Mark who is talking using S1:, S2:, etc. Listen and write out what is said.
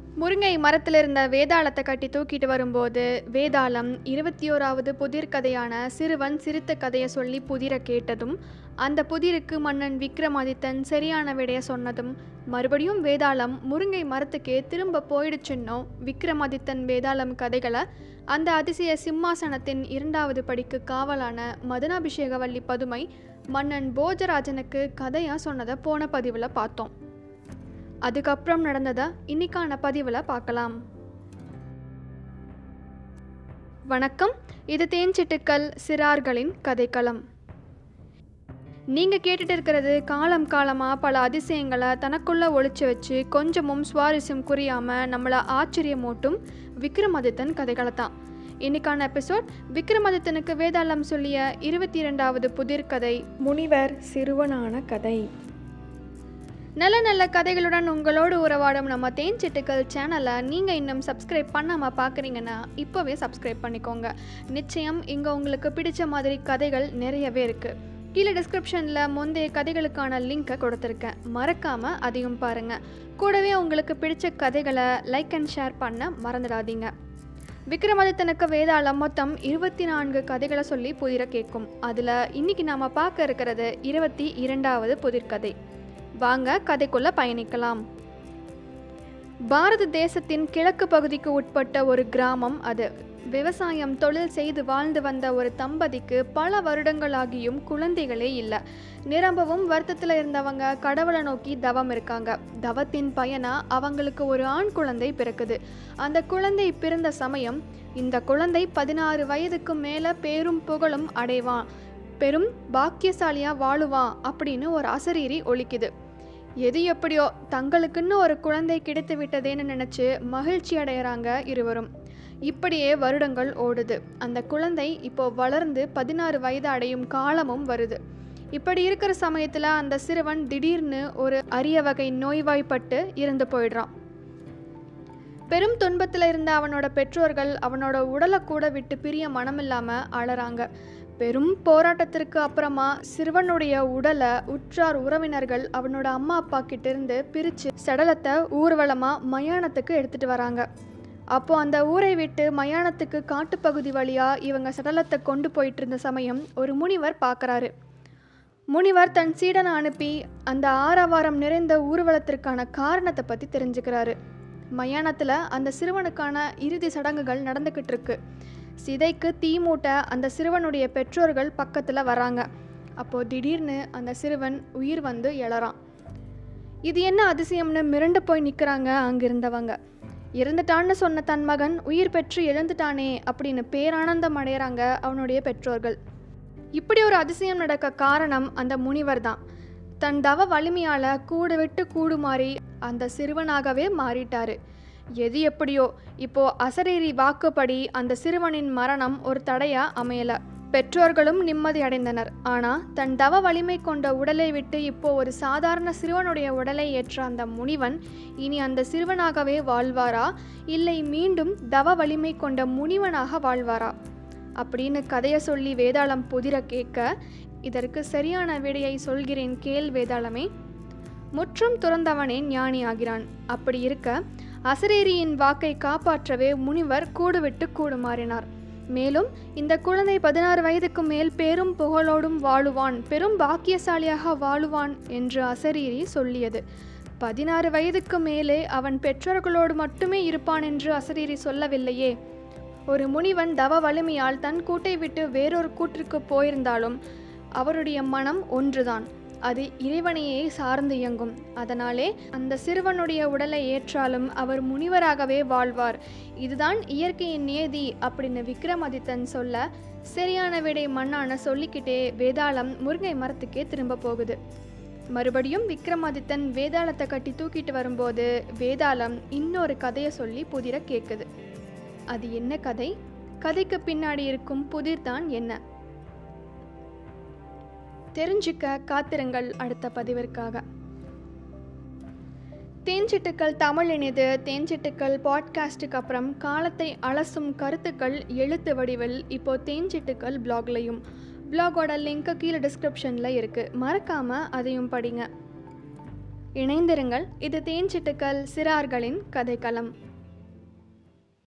S1: முருங்கை மரத்தில் இருந்த வேதாளத்தை கட்டி தூக்கிட்டு வரும்போது வேதாளம் 21வது புதிர் கதையான சிறுவன் சிரித்த கதையை சொல்லி புதிரை கேட்டதும் அந்த புதிருக்கு மன்னன் விக்ரமாதித்தன் சரியான விடைய சொன்னதும் மறுபடியும் வேதாளம் முருங்கை மரத்துக்கே திரும்ப போயிடுச்சுன்னோ விக்ரமாதித்தன் வேதாளம் கதைகளை அந்த அதிசய சிம்மாசனத்தின் 2வது படிக்கு காவலான மதனாபிஷேகவல்லி பதுமை மன்னன் போஜராஜனுக்கு கதையாக சொன்னதை போன பதிவில் பார்த்தோம். அதுக்கப்புறம் நடந்ததை இன்னைக்கான பதிவில் பார்க்கலாம். வணக்கம், இது தேன்சிட்டுக்கள் சிறார்களின் கதைக்களம். நீங்கள் கேட்டுட்டு இருக்கிறது காலம் காலமாக பல அதிசயங்களை தனக்குள்ளே ஒழிச்சு வச்சு கொஞ்சமும் சுவாரஸ்யம் குறையாமல் நம்மளை ஆச்சரியமூட்டும் விக்ரமாதித்தன் கதைகளை தான். இன்னைக்கான எபிசோட் விக்ரமாதித்தனுக்கு வேதாளம் சொல்லிய 22வது புதிர்கதை, முனிவர் சிறுவனான கதை. நல்ல நல்ல கதைகளுடன் உங்களோடு உறவாடும் நம்ம தேன்சிட்டுக்கள் சேனலை நீங்கள் இன்னும் சப்ஸ்கிரைப் பண்ணாமல் பார்க்குறீங்கன்னா இப்போவே சப்ஸ்கிரைப் பண்ணிக்கோங்க. நிச்சயம் இங்கே உங்களுக்கு பிடிச்ச மாதிரி கதைகள் நிறையவே இருக்குது. கீழே டிஸ்கிரிப்ஷனில் முந்தைய கதைகளுக்கான லிங்கை கொடுத்துருக்கேன், மறக்காமல் அதையும் பாருங்கள். கூடவே உங்களுக்கு பிடிச்ச கதைகளை லைக் அண்ட் ஷேர் பண்ண மறந்துடாதீங்க. விக்ரமாதித்தனுக்கு வேதாளம் மொத்தம் 24 கதைகளை சொல்லி புதிரை கேட்கும். அதில் இன்னைக்கு நாம் பார்க்க இருக்கிறது 22வது புதிர்கதை. வாங்க கதைக்குள்ள பயணிக்கலாம். பாரத தேசத்தின் கிழக்கு பகுதிக்கு உட்பட்ட ஒரு கிராமம் அது. விவசாயம் தொழில் செய்து வாழ்ந்து வந்த ஒரு தம்பதிக்கு பல வருடங்களாகியும் குழந்தைகளே இல்லை. நிரம்பவும் வருத்தத்தில் இருந்தவங்க கடவுளை நோக்கி தவம் இருக்காங்க. தவத்தின் பயனா அவங்களுக்கு ஒரு ஆண் குழந்தை பிறக்குது. அந்த குழந்தை பிறந்த சமயம் இந்த குழந்தை 16 வயதுக்கு மேலே பேரும் புகழும் அடைவான், பெரும் பாக்கியசாலியா வாழுவான் அப்படின்னு ஒரு அசரீரி ஒலிக்குது. எது எப்படியோ தங்களுக்குன்னு ஒரு குழந்தை கிடைத்து விட்டதேன்னு நினச்சி மகிழ்ச்சி அடைகிறாங்க இருவரும். இப்படியே வருடங்கள் ஓடுது. அந்த குழந்தை இப்போ வளர்ந்து 16 வயது அடையும் காலமும் வருது. இப்படி இருக்கிற சமயத்தில் அந்த சிறுவன் திடீர்னு ஒரு அரிய வகை நோய்வாய்ப்பட்டு இறந்து போயிடுறான். பெரும் துன்பத்தில் இருந்த அவனோட பெற்றோர்கள் அவனோட உடலை கூட விட்டு பிரிய மனமில்லாமல் அழறாங்க. பெரும் போராட்டத்திற்கு அப்புறமா சிறுவனுடைய உடலை உற்றார் உறவினர்கள் அவனோட அம்மா அப்பா கிட்ட இருந்து பிரித்து சடலத்தை ஊர்வலமாக மயானத்துக்கு எடுத்துகிட்டு வராங்க. அப்போ அந்த ஊரை விட்டு மயானத்துக்கு காட்டுப்பகுதி வழியாக இவங்க சடலத்தை கொண்டு போயிட்டு இருந்த சமயம் ஒரு முனிவர் பார்க்குறாரு. முனிவர் தன் சீடனை அனுப்பி அந்த ஆரவாரம் நிறைந்த ஊர்வலத்திற்கான காரணத்தை பற்றி தெரிஞ்சுக்கிறாரு. மயானத்தில் அந்த சிறுவனுக்கான இறுதி சடங்குகள் நடந்துக்கிட்டு இருக்கு. சிதைக்கு தீ மூட்ட அந்த சிறுவனுடைய பெற்றோர்கள் பக்கத்தில் வராங்க. அப்போது திடீர்னு அந்த சிறுவன் உயிர் வந்து எழறான். இது என்ன அதிசயம்னு மிரண்டு போய் நிற்கிறாங்க அங்கிருந்தவங்க. இறந்துட்டான்னு சொன்ன தன் மகன் உயிர் பெற்று எழுந்துட்டானே அப்படின்னு பேரானந்தம் அடைகிறாங்க அவனுடைய பெற்றோர்கள். இப்படி ஒரு அதிசயம் நடக்க காரணம் அந்த முனிவர் தான். தன் தவ வலிமையால் கூடு விட்டு கூடு மாறி அந்த சிறுவனாகவே மாறிட்டாரு. எது எப்படியோ இப்போ அசரீரி வாக்குப்படி அந்த சிறுவனின் மரணம் ஒரு தடையா அமையல. பெற்றோர்களும் நிம்மதி அடைந்தனர். ஆனால் தன் தவ வலிமை கொண்ட உடலை விட்டு இப்போ ஒரு சாதாரண சிறுவனுடைய உடலை ஏற்ற அந்த முனிவன் இனி அந்த சிறுவனாகவே வாழ்வாரா, இல்லை மீண்டும் தவ வலிமை கொண்ட முனிவனாக வாழ்வாரா அப்படின்னு கதையை சொல்லி வேதாளம் புதிர கேட்க, இதற்கு சரியான விடையை சொல்கிறேன் கேள் வேதாளமே. முற்றும் துறந்தவனே ஞானி ஆகிறான். அப்படி இருக்க அசரீரியின் வாக்கை காப்பாற்றவே முனிவர் கூடு விட்டு கூடு மாறினார். மேலும் இந்த குழந்தை 16 வயதுக்கு மேல் பேரும் புகழோடும் வாழுவான், பெரும் பாக்கியசாலியாக வாழுவான் என்று அசரீரி சொல்லியது. 16 வயதுக்கு மேலே அவன் பெற்றோர்களோடு மட்டுமே இருப்பான் என்று அசரீரி சொல்லவில்லையே. ஒரு முனிவன் தவ வலிமையால் தன் கூட்டை விட்டு வேறொரு கூட்டிற்கு போயிருந்தாலும் அவருடைய மனம் ஒன்றுதான், அது இறைவனையே சார்ந்து இயங்கும். அதனாலே அந்த சிறுவனுடைய உடலை ஏற்றாலும் அவர் முனிவராகவே வாழ்வார். இதுதான் இயற்கையின் நியதி அப்படின்னு விக்ரமாதித்தன் சொல்ல, சரியான விடை மண்ணான சொல்லிக்கிட்டே வேதாளம் முருங்கை மரத்துக்கே திரும்ப போகுது. மறுபடியும் விக்ரமாதித்தன் வேதாளத்தை கட்டி தூக்கிட்டு வரும்போது வேதாளம் இன்னொரு கதையை சொல்லி புதிர கேட்குது. அது என்ன கதை? கதைக்கு பின்னாடி இருக்கும் புதிர் தான் என்ன? தெரிஞ்சுக்க காத்திருங்கள் அடுத்த பதிவிற்காக. தேன்சிட்டுக்கள் தமிழ் இணைது தேன்சிட்டுக்கள் பாட்காஸ்டுக்கு அப்புறம் காலத்தை அலசும் கருத்துக்கள் எழுத்து வடிவில் இப்போ தேன்சிட்டுக்கள் பிளாக்லையும். பிளாகோட லிங்க் கீழே டிஸ்கிரிப்ஷனில் இருக்குது, மறக்காமல் அதையும் படிங்க. இணைந்திருங்கள். இது தேன் சிட்டுக்கள் சிறார்களின் கதைக்களம்.